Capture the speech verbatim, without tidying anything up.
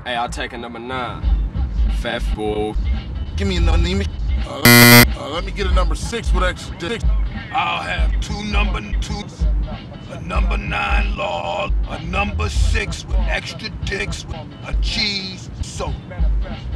Hey, I'll take a number nine. Fat fool. Give me a number. Uh, uh, let me get a number six with extra dick. I'll have two number twos, a number nine log, a number six with extra dicks, a cheese, soda.